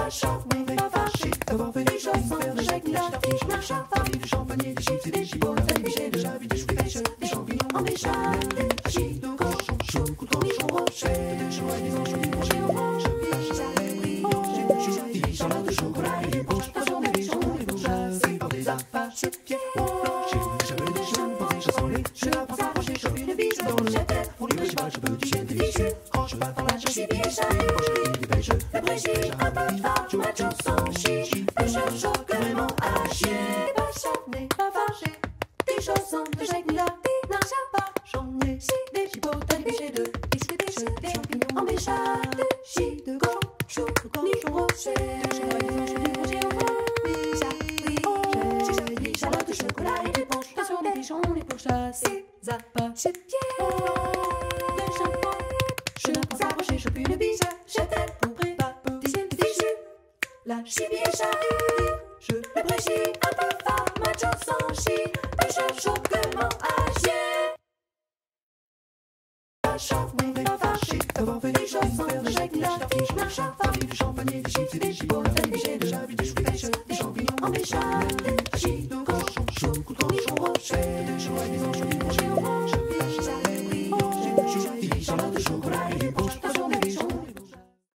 pas charmé, pas fâché d'avoir fait des choses sans faire de chèque, la fiche, l'achat, farine, du champagne, des chips et des chipots, des bichets, de javis, des choux pêches, des champignons en béchamel, des hachis de cochon, chou, cornichon rocher, des choux et des anchois, des brochés au range, des charlottes de chocolat et des poches, poissons, des bichons, des bouches, chassés par des apaches, pieds planchés, des cheveux, des jeunes, pensées, chansolées, je la pense approcher, chope une biche dans le jetel, pour lui, je pas, je peux, du chien, des fichus, quand je passe par la chassis, bien échappé, des pêches, des bréchis, un peu de farce, macho, sans chichi, des cheveux chauds, carrément à chier, pas charmé, pas fâché, des chaussons, de chèque, la vie, n'a pas, j'en ai, si, des chipots, des bichets de, des pêches, des champignons en béchamel, des chis de cochon, chou, cornichon rocher, des choux et des anchois, des brochés au range, des charlottes de chocolat et des poches, poissons, des bichons, des poches, chassés, apaches, pieds, des shampoings, je ne pense approcher, chope une biche, j'étais pour préparer des fichus, la chipie échappée, je le bréchis, un peu fort, macho sans chi, des cheveux chauds, comment agir. Pas charmé, pas fâché d'avoir fait des choses sans faire de chèque, la fiche, l'achat, farine, du champagne, des chips et des chipots, des bichets, de javis, des choux pêches, des champignons en béchamel, des hachis de cochon, chou, cornichon rocher, des choux et des anchois, des brochés au